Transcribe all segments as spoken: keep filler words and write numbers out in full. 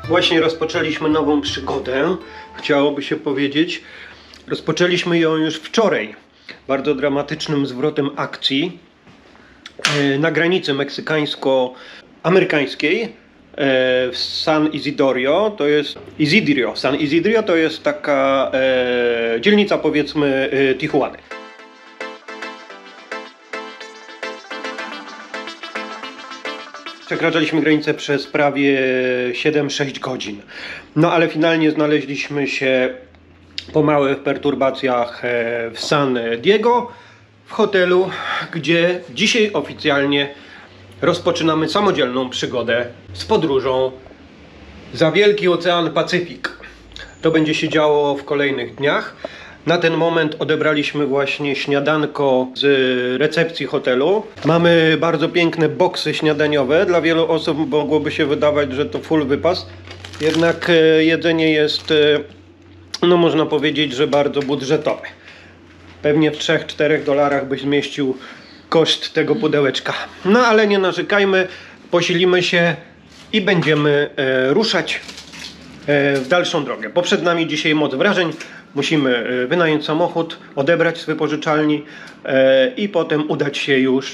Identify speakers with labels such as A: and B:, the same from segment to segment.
A: Właśnie rozpoczęliśmy nową przygodę, chciałoby się powiedzieć. Rozpoczęliśmy ją już wczoraj, bardzo dramatycznym zwrotem akcji na granicy meksykańsko-amerykańskiej w San Isidro. To jest Isidro. San Isidro to jest taka e, dzielnica, powiedzmy, Tijuany. Przekraczaliśmy granicę przez prawie siedem sześć godzin. No ale finalnie znaleźliśmy się po małych perturbacjach w San Diego, w hotelu, gdzie dzisiaj oficjalnie rozpoczynamy samodzielną przygodę z podróżą za Wielki Ocean Pacyfik. To będzie się działo w kolejnych dniach. Na ten moment odebraliśmy właśnie śniadanko z recepcji hotelu. Mamy bardzo piękne boksy śniadaniowe. Dla wielu osób mogłoby się wydawać, że to full wypas. Jednak jedzenie jest, no można powiedzieć, że bardzo budżetowe. Pewnie w trzech czterech dolarach byś zmieścił koszt tego pudełeczka. No ale nie narzekajmy, posilimy się i będziemy ruszać w dalszą drogę. Bo przed nami dzisiaj moc wrażeń. Musimy wynająć samochód, odebrać z wypożyczalni e, i potem udać się już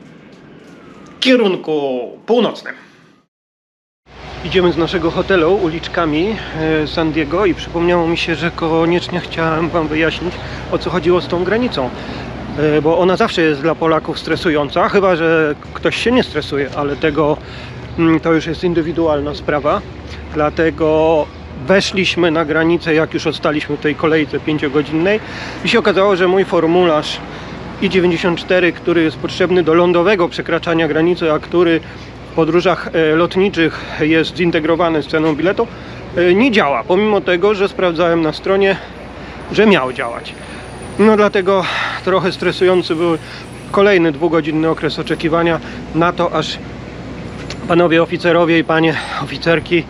A: w kierunku północnym. Idziemy z naszego hotelu uliczkami e, San Diego i przypomniało mi się, że koniecznie chciałem wam wyjaśnić, o co chodziło z tą granicą. E, bo ona zawsze jest dla Polaków stresująca, chyba że ktoś się nie stresuje, ale tego mm, to już jest indywidualna sprawa. Dlatego weszliśmy na granicę, jak już odstaliśmy w tej kolejce pięciogodzinnej i się okazało, że mój formularz I dziewięćdziesiąt cztery, który jest potrzebny do lądowego przekraczania granicy, a który w podróżach lotniczych jest zintegrowany z ceną biletu, nie działa, pomimo tego, że sprawdzałem na stronie, że miał działać. No dlatego trochę stresujący był kolejny dwugodzinny okres oczekiwania na to, aż panowie oficerowie i panie oficerki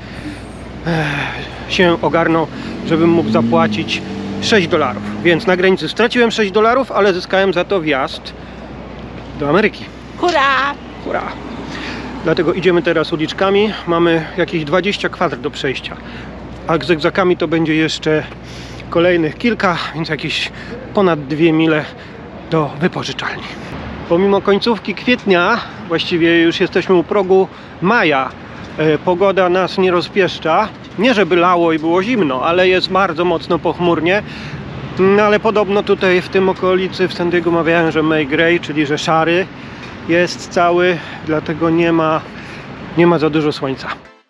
A: się ogarną, żebym mógł zapłacić sześć dolarów. Więc na granicy straciłem sześć dolarów, ale zyskałem za to wjazd do Ameryki.
B: Hurra!
A: Hurra! Dlatego idziemy teraz uliczkami. Mamy jakieś dwadzieścia kwadr do przejścia. A z zygzakami to będzie jeszcze kolejnych kilka, więc jakieś ponad dwie mile do wypożyczalni. Pomimo końcówki kwietnia, właściwie już jesteśmy u progu maja, pogoda nas nie rozpieszcza. Nie żeby lało i było zimno, ale jest bardzo mocno pochmurnie. No ale podobno tutaj w tym okolicy w San Diego mawiają, że May Gray, czyli że szary jest cały, dlatego nie ma, nie ma za dużo słońca.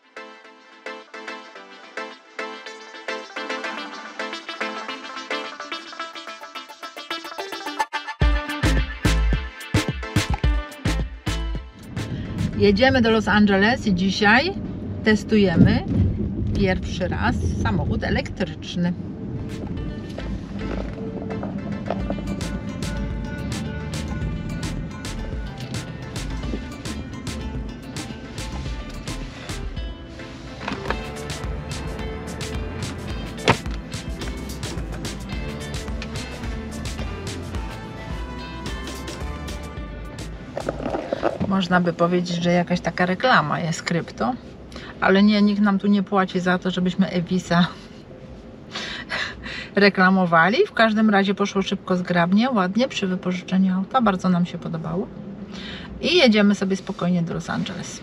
B: Jedziemy do Los Angeles i dzisiaj testujemy pierwszy raz samochód elektryczny. Można by powiedzieć, że jakaś taka reklama jest krypto, ale nie, nikt nam tu nie płaci za to, żebyśmy Evisa reklamowali. W każdym razie poszło szybko, zgrabnie, ładnie przy wypożyczeniu auta. Bardzo nam się podobało. I jedziemy sobie spokojnie do Los Angeles.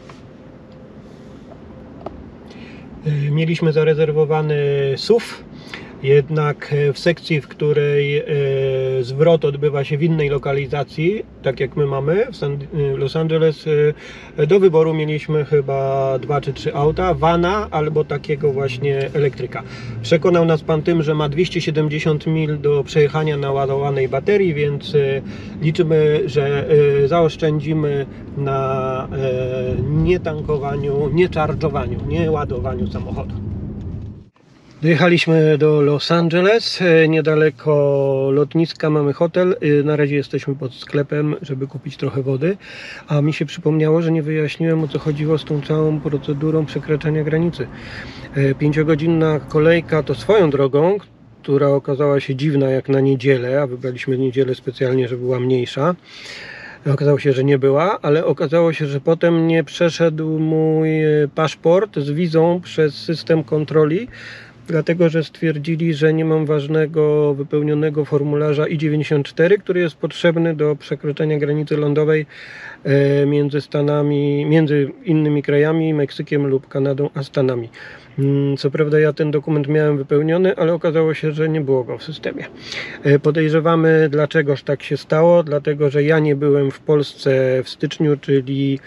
A: Mieliśmy zarezerwowany S U V, jednak w sekcji, w której zwrot odbywa się w innej lokalizacji, tak jak my mamy w San, Los Angeles, do wyboru mieliśmy chyba dwa czy trzy auta, vana albo takiego właśnie elektryka. Przekonał nas pan tym, że ma dwieście siedemdziesiąt mil do przejechania na ładowanej baterii, więc liczymy, że zaoszczędzimy na nietankowaniu, nie charge'owaniu, nie ładowaniu samochodu. Dojechaliśmy do Los Angeles, niedaleko lotniska mamy hotel, na razie jesteśmy pod sklepem, żeby kupić trochę wody, a mi się przypomniało, że nie wyjaśniłem, o co chodziło z tą całą procedurą przekraczania granicy. Pięciogodzinna kolejka to swoją drogą, która okazała się dziwna jak na niedzielę, a wybraliśmy niedzielę specjalnie, żeby była mniejsza. Okazało się, że nie była, ale okazało się, że potem nie przeszedł mój paszport z wizą przez system kontroli, dlatego że stwierdzili, że nie mam ważnego wypełnionego formularza I dziewięćdziesiąt cztery, który jest potrzebny do przekroczenia granicy lądowej między Stanami, między innymi krajami, Meksykiem lub Kanadą, a Stanami. Co prawda ja ten dokument miałem wypełniony, ale okazało się, że nie było go w systemie. Podejrzewamy, dlaczegoż tak się stało, dlatego że ja nie byłem w Polsce w styczniu, czyli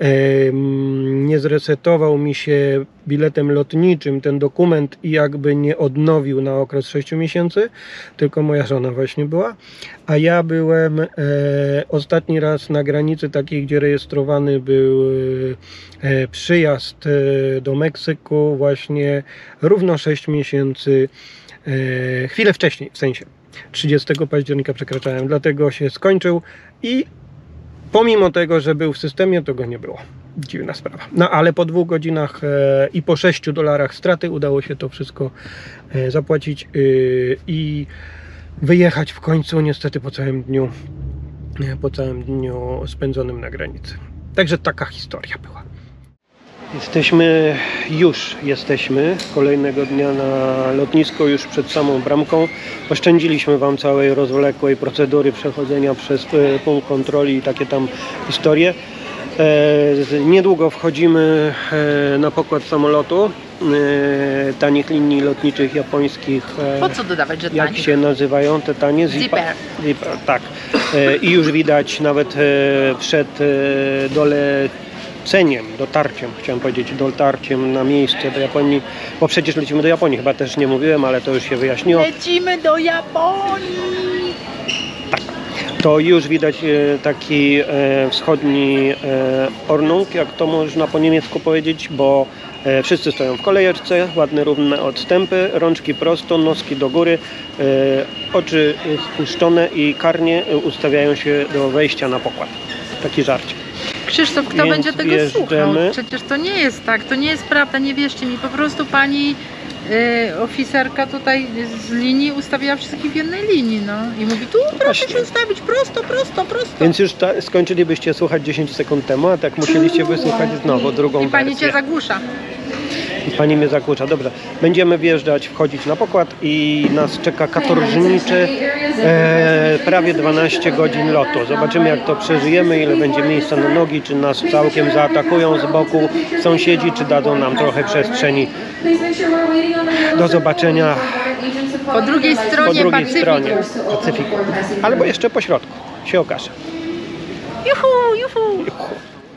A: nie zresetował mi się biletem lotniczym ten dokument i jakby nie odnowił na okres sześciu miesięcy, tylko moja żona właśnie była, a ja byłem e, ostatni raz na granicy takiej, gdzie rejestrowany był e, przyjazd e, do Meksyku właśnie równo sześć miesięcy, e, chwilę wcześniej, w sensie trzydziestego października przekraczałem, dlatego się skończył i pomimo tego, że był w systemie, to go nie było. Dziwna sprawa. No ale po dwóch godzinach e, i po sześciu dolarach straty udało się to wszystko e, zapłacić e, i wyjechać w końcu, niestety po całym dniu, e, po całym dniu spędzonym na granicy. Także taka historia była. Jesteśmy, już jesteśmy kolejnego dnia na lotnisku, już przed samą bramką. Oszczędziliśmy Wam całej rozwlekłej procedury przechodzenia przez punkt kontroli i takie tam historie. E, niedługo wchodzimy e, na pokład samolotu e, tanich linii lotniczych japońskich. E,
B: Po co dodawać, że
A: jak
B: tańsze?
A: się nazywają te tanie?
B: Zipper.
A: Zipper, tak. E, I już widać nawet e, przed e, doleceniem, dotarciem, chciałem powiedzieć, dotarciem na miejsce do Japonii, bo przecież lecimy do Japonii, chyba też nie mówiłem, ale to już się wyjaśniło.
B: Lecimy do Japonii!
A: To już widać taki wschodni ornung, jak to można po niemiecku powiedzieć, bo wszyscy stoją w kolejeczce, ładne, równe odstępy, rączki prosto, noski do góry, oczy spuszczone i karnie ustawiają się do wejścia na pokład. Taki żarcik.
B: Krzysztof, kto
A: Więc
B: będzie tego
A: wjeżdżamy.
B: słuchał? Przecież to nie jest tak, to nie jest prawda, nie wierzcie mi. Po prostu pani y, oficerka tutaj z linii ustawiła wszystkich w jednej linii, no. I mówi, tu proszę
A: właśnie.
B: się ustawić, prosto, prosto, prosto.
A: Więc już ta, skończylibyście słuchać dziesięć sekund temu, a tak musieliście wysłuchać znowu drugą
B: I pani
A: wersję.
B: cię zagłusza.
A: I pani mnie zakłóca. Dobrze, będziemy wjeżdżać, wchodzić na pokład i nas czeka katorżniczy e, prawie dwanaście godzin lotu. Zobaczymy, jak to przeżyjemy, ile będzie miejsca na nogi, czy nas całkiem zaatakują z boku sąsiedzi, czy dadzą nam trochę przestrzeni. Do zobaczenia
B: Po drugiej stronie
A: po drugiej
B: Pacyfiku.
A: stronie Pacyfiku. Albo jeszcze po środku. Się okaże.
B: Juhu, juhu.
A: Juhu.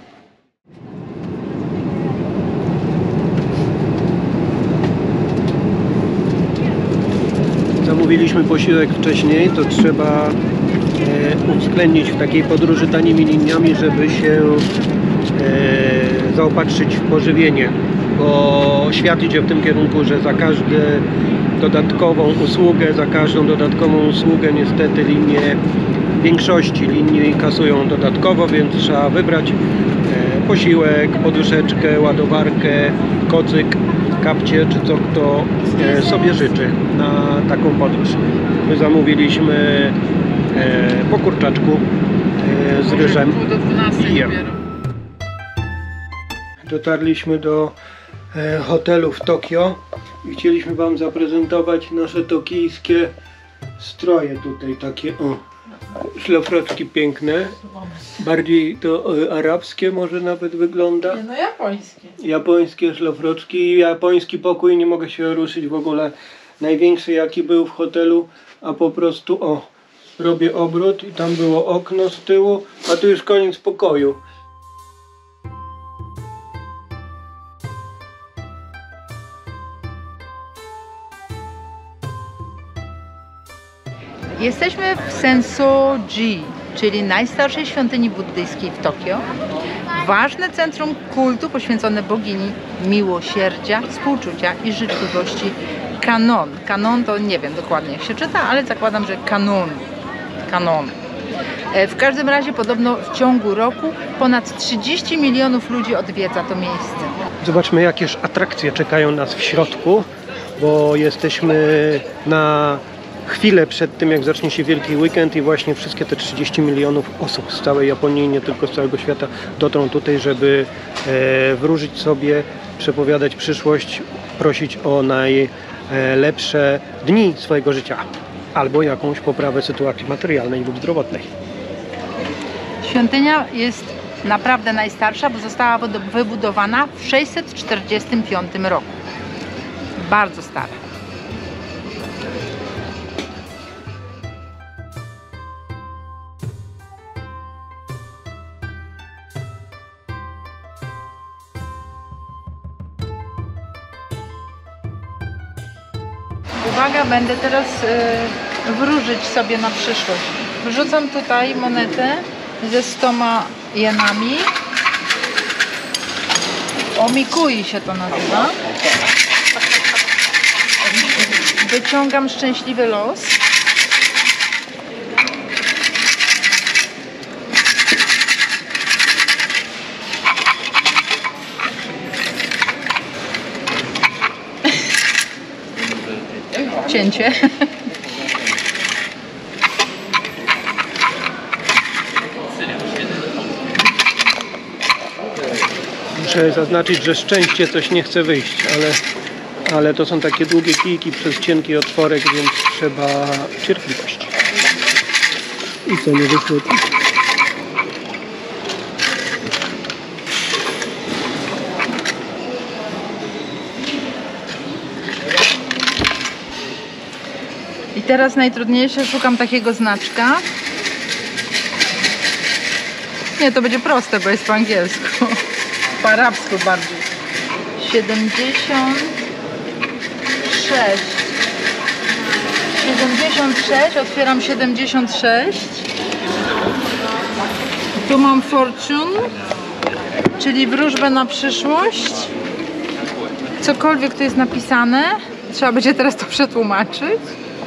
A: Zamówiliśmy posiłek wcześniej, to trzeba e, uwzględnić w takiej podróży tanimi liniami, żeby się e, zaopatrzyć w pożywienie, bo świat idzie w tym kierunku, że za każdą dodatkową usługę, za każdą dodatkową usługę niestety linie, w większości linii kasują dodatkowo, więc trzeba wybrać e, posiłek, poduszeczkę, ładowarkę, kocyk, kapcie, czy co kto e, sobie życzy na taką podróż. My zamówiliśmy e, po kurczaczku e, z ryżem i jem. Dotarliśmy do e, hotelu w Tokio i chcieliśmy Wam zaprezentować nasze tokijskie stroje tutaj, takie o, szlafroczki piękne, bardziej to e, arabskie może nawet wygląda.
B: Nie, no japońskie.
A: Japońskie szlafroczki, japoński pokój, nie mogę się ruszyć w ogóle, największy jaki był w hotelu, a po prostu o, robię obrót i tam było okno z tyłu, a tu już koniec pokoju.
B: Jesteśmy w Sensoji, czyli najstarszej świątyni buddyjskiej w Tokio. Ważne centrum kultu poświęcone bogini miłosierdzia, współczucia i życzliwości Kanon. Kanon to nie wiem dokładnie jak się czyta, ale zakładam, że Kanon. Kanon. W każdym razie podobno w ciągu roku ponad trzydzieści milionów ludzi odwiedza to miejsce.
A: Zobaczmy, jakież atrakcje czekają nas w środku, bo jesteśmy na chwilę przed tym, jak zacznie się Wielki Weekend i właśnie wszystkie te trzydzieści milionów osób z całej Japonii, nie tylko z całego świata, dotrą tutaj, żeby e, wróżyć sobie, przepowiadać przyszłość, prosić o najlepsze dni swojego życia albo jakąś poprawę sytuacji materialnej lub zdrowotnej.
B: Świątynia jest naprawdę najstarsza, bo została wybudowana w sześćset czterdziestym piątym roku. Bardzo stara. Uwaga, będę teraz y, wróżyć sobie na przyszłość. Wrzucam tutaj monetę ze stoma jenami. Omikui się to nazywa. Wyciągam szczęśliwy los. Cięcie.
A: Muszę zaznaczyć, że szczęście coś nie chce wyjść, ale, ale to są takie długie kijki przez cienki otworek, więc trzeba cierpliwości. I co, nie wyszło?
B: I teraz najtrudniejsze, szukam takiego znaczka. Nie, to będzie proste, bo jest po angielsku. Po arabsku bardziej. siedemdziesiąt sześć. siedemdziesiąt sześć, otwieram siedemdziesiąt sześć. Tu mam fortune, czyli wróżbę na przyszłość. Cokolwiek tu jest napisane, trzeba będzie teraz to przetłumaczyć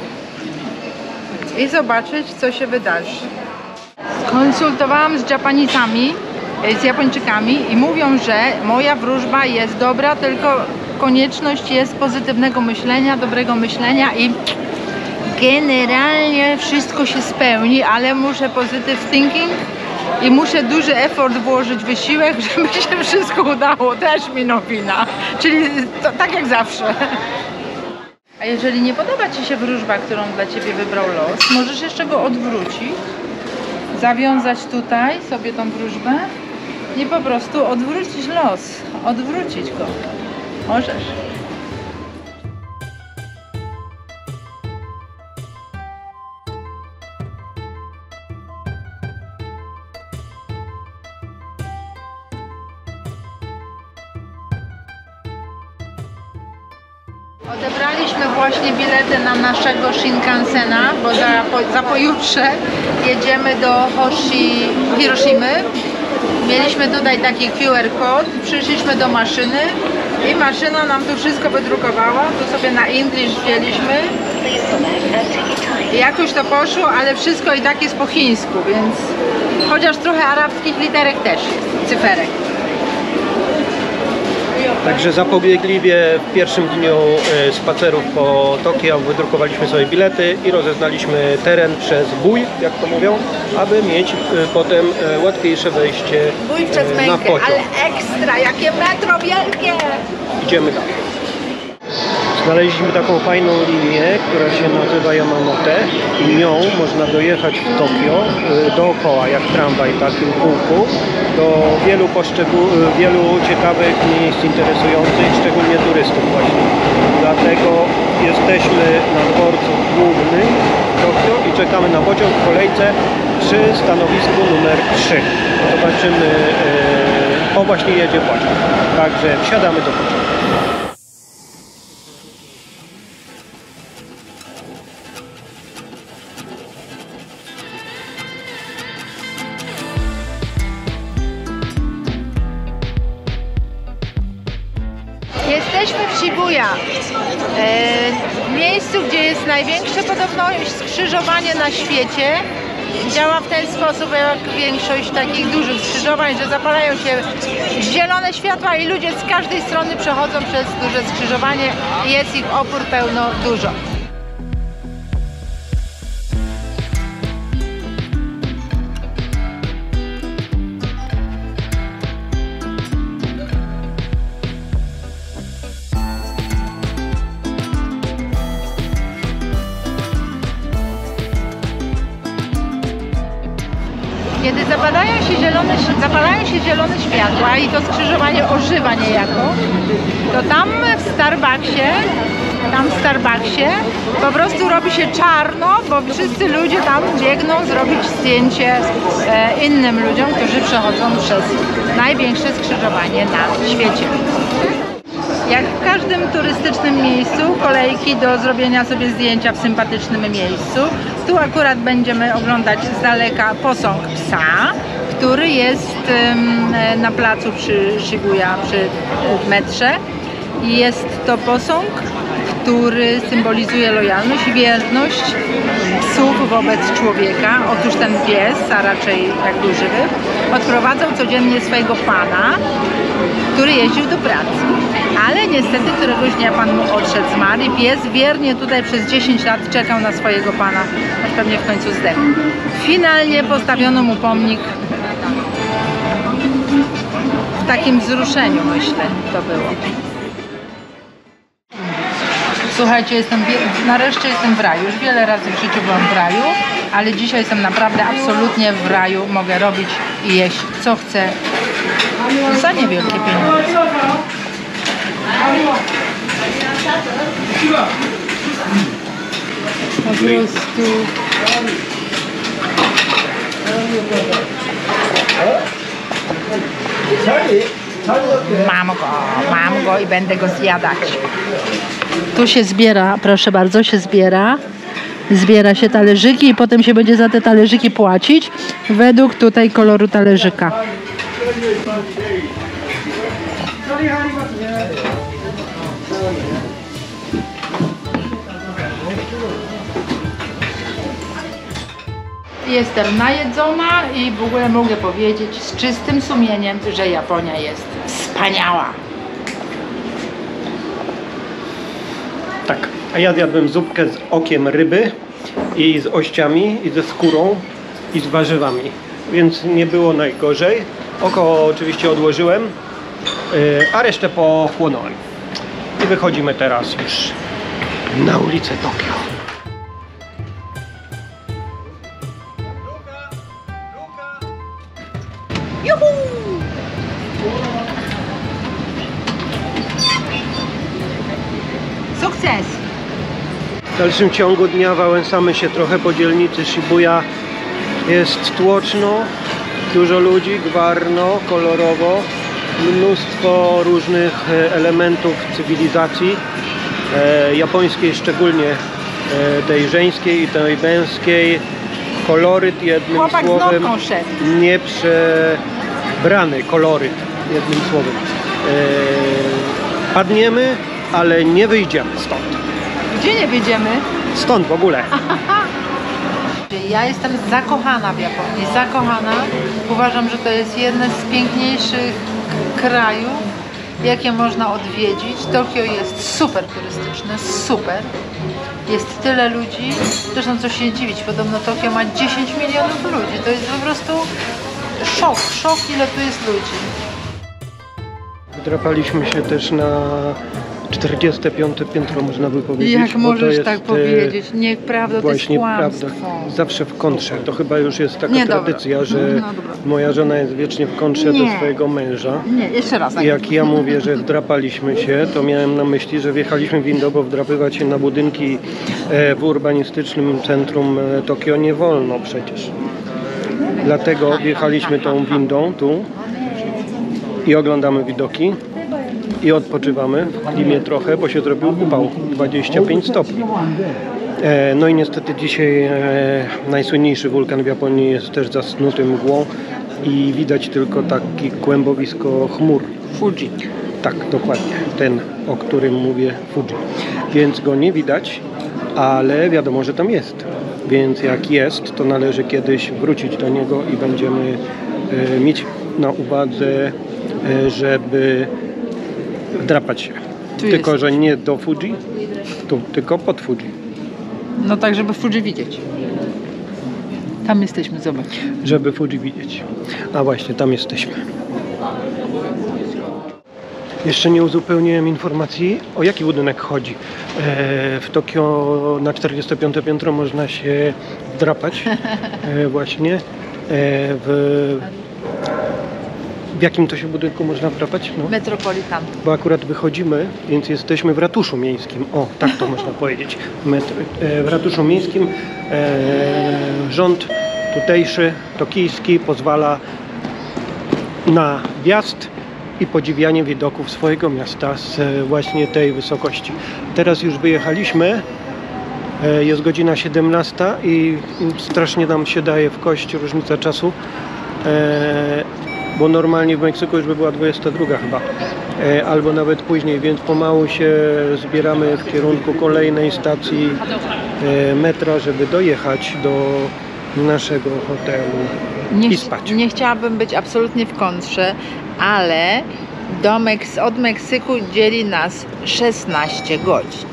B: i zobaczyć, co się wydarzy. Konsultowałam z Japanicami, z Japończykami i mówią, że moja wróżba jest dobra, tylko konieczność jest pozytywnego myślenia, dobrego myślenia i generalnie wszystko się spełni, ale muszę positive thinking i muszę duży effort włożyć, wysiłek, żeby się wszystko udało. Też mi nowina, czyli to, tak jak zawsze. A jeżeli nie podoba Ci się wróżba, którą dla Ciebie wybrał los, możesz jeszcze go odwrócić, zawiązać tutaj sobie tą wróżbę i po prostu odwrócić los, odwrócić go. Możesz. Odebraliśmy właśnie bilety na naszego Shinkansena, bo za, po, za pojutrze jedziemy do Hoshi, Hiroshimy. Mieliśmy tutaj taki Q R kod, przyszliśmy do maszyny i maszyna nam tu wszystko wydrukowała. Tu sobie na English wzięliśmy. I jakoś to poszło, ale wszystko i tak jest po chińsku, więc chociaż trochę arabskich literek też jest, cyferek.
A: Także zapobiegliwie w pierwszym dniu spacerów po Tokio wydrukowaliśmy sobie bilety i rozeznaliśmy teren przez bój, jak to mówią, aby mieć potem łatwiejsze wejście
B: Bój przez
A: na
B: mękę,
A: pociąg.
B: ale ekstra, jakie metro wielkie!
A: Idziemy dalej. Znaleźliśmy taką fajną linię, która się nazywa Yamanote i nią można dojechać w Tokio dookoła, jak tramwaj, takim kółku, do wielu poszczegół... wielu ciekawych miejsc interesujących, szczególnie turystów właśnie. Dlatego jesteśmy na dworcu głównym w Tokio i czekamy na pociąg w kolejce przy stanowisku numer trzy. Zobaczymy, o właśnie jedzie pociąg, także wsiadamy do pociągu.
B: Jesteśmy w Shibuya, w miejscu, gdzie jest największe podobno skrzyżowanie na świecie. Działa w ten sposób jak większość takich dużych skrzyżowań, że zapalają się zielone światła i ludzie z każdej strony przechodzą przez duże skrzyżowanie i jest ich opór pełno dużo. zapalają się zielone światła i to skrzyżowanie ożywa niejako, to tam w Starbucksie, tam w Starbucksie po prostu robi się czarno, bo wszyscy ludzie tam biegną zrobić zdjęcie e, innym ludziom, którzy przechodzą przez największe skrzyżowanie na świecie. Jak w każdym turystycznym miejscu, kolejki do zrobienia sobie zdjęcia w sympatycznym miejscu. Tu akurat będziemy oglądać z daleka posąg psa, który jest na placu przy Shibuya, przy metrze. Jest to posąg, który symbolizuje lojalność i wierność psów wobec człowieka. Otóż ten pies, a raczej jak był żywy, odprowadzał codziennie swojego pana, który jeździł do pracy. Ale niestety któregoś dnia pan mu odszedł, zmarł i pies wiernie tutaj przez dziesięć lat czekał na swojego pana, aż pewnie w końcu zdechł. Finalnie postawiono mu pomnik w takim wzruszeniu, myślę, to było. Słuchajcie, jestem, nareszcie jestem w raju. Już wiele razy w życiu byłam w raju, ale dzisiaj jestem naprawdę absolutnie w raju. Mogę robić i jeść co chcę za niewielkie pieniądze. Po prostu mam go, mam go i będę go zjadać. Tu się zbiera, proszę bardzo, się zbiera. Zbiera się talerzyki i potem się będzie za te talerzyki płacić według tutaj koloru talerzyka. Jestem najedzona i w ogóle mogę powiedzieć z czystym sumieniem, że Japonia jest wspaniała.
A: Tak, a ja zjadłem zupkę z okiem ryby i z ościami, i ze skórą, i z warzywami, więc nie było najgorzej. Oko oczywiście odłożyłem, a resztę pochłonąłem. I wychodzimy teraz już na ulicę Tokio.
B: Juhu! Sukces!
A: W dalszym ciągu dnia wałęsamy się trochę po dzielnicy Shibuya. Jest tłoczno, dużo ludzi, gwarno, kolorowo, mnóstwo różnych elementów cywilizacji e, japońskiej, szczególnie e, tej żeńskiej i tej męskiej. Koloryt, jednym
B: Chłopak
A: słowem,
B: z notką szedł.
A: nieprzebrany koloryt, jednym słowem. E, padniemy, ale nie wyjdziemy stąd.
B: Gdzie nie wyjdziemy?
A: Stąd w ogóle.
B: Ja jestem zakochana w Japonii, zakochana. Uważam, że to jest jeden z piękniejszych krajów, jakie można odwiedzić. Tokio jest super turystyczne, super. Jest tyle ludzi, zresztą co się dziwić, podobno Tokio ma dziesięć milionów ludzi. To jest po prostu szok, szok ile tu jest ludzi.
A: Wdrapaliśmy się też na czterdzieste piąte piętro, można by powiedzieć.
B: Jak
A: bo
B: możesz
A: to jest,
B: tak powiedzieć? Nieprawda, to jest
A: właśnie
B: kłamstwo.
A: prawda. Zawsze w kontrze. To chyba już jest taka
B: Nie,
A: tradycja,
B: dobra.
A: że
B: No, dobra.
A: moja żona jest wiecznie w kontrze
B: Nie.
A: do swojego męża.
B: Nie, jeszcze raz.
A: I jak ja mówię, że wdrapaliśmy się, to miałem na myśli, że wjechaliśmy windą, bo wdrapywać się na budynki e, w urbanistycznym centrum e, Tokio nie wolno przecież. Dlatego wjechaliśmy tą windą tu i oglądamy widoki i odpoczywamy w klimie trochę, bo się zrobił upał dwadzieścia pięć stopni. E, no i niestety dzisiaj e, najsłynniejszy wulkan w Japonii jest też zasnuty mgłą i widać tylko takie kłębowisko chmur.
B: Fuji.
A: Tak, dokładnie. Ten, o którym mówię, Fuji. Więc go nie widać, ale wiadomo, że tam jest. Więc jak jest, to należy kiedyś wrócić do niego i będziemy e, mieć na uwadze, e, żeby wdrapać się.
B: Tu
A: tylko,
B: jest.
A: że nie do Fuji, tu, tylko pod Fuji.
B: No tak, żeby Fuji widzieć. Tam jesteśmy, zobacz.
A: Żeby Fuji widzieć. A właśnie, tam jesteśmy. Jeszcze nie uzupełniłem informacji, o jaki budynek chodzi. E, w Tokio na czterdzieste piąte piętro można się wdrapać e, właśnie e, w W jakim to się budynku można wdrapać? No.
B: Metropolitan.
A: Bo akurat wychodzimy, więc jesteśmy w ratuszu miejskim. O, tak to można powiedzieć. Metr, e, w ratuszu miejskim e, rząd tutejszy, tokijski, pozwala na wjazd i podziwianie widoków swojego miasta z e, właśnie tej wysokości. Teraz już wyjechaliśmy. E, jest godzina siedemnasta i strasznie nam się daje w kość różnica czasu. E, bo normalnie w Meksyku już by była dwudziesta druga chyba, e, albo nawet później, więc pomału się zbieramy w kierunku kolejnej stacji e, metra, żeby dojechać do naszego hotelu
B: Nie,
A: i
B: ch-
A: spać.
B: nie chciałabym być absolutnie w kontrze, ale do Meks- od Meksyku dzieli nas szesnaście godzin.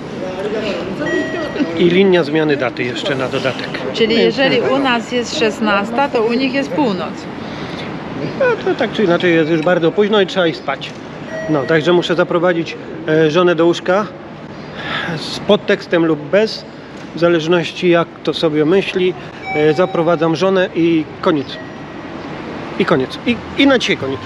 A: I linia zmiany daty jeszcze na dodatek.
B: Czyli
A: Więc
B: jeżeli
A: nie
B: u nas jest szesnasta, to u nich jest północ.
A: No to tak czy inaczej jest już bardzo późno i trzeba iść spać. No, także muszę zaprowadzić e, żonę do łóżka z podtekstem lub bez, w zależności jak to sobie myśli. E, zaprowadzam żonę i koniec. I koniec. I, i na dzisiaj koniec.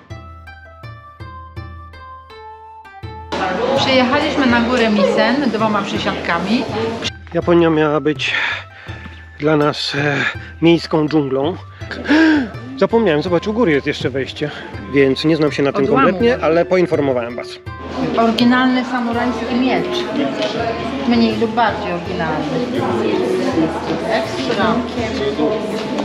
B: Przyjechaliśmy na górę Misen dwoma przysiadkami.
A: Japonia miała być dla nas e, miejską dżunglą. Zapomniałem, zobacz, u góry jest jeszcze wejście, więc nie znam się na tym
B: Odłamu.
A: kompletnie, ale poinformowałem Was.
B: Oryginalny samurajski miecz. Mniej lub bardziej oryginalny. Ekstra.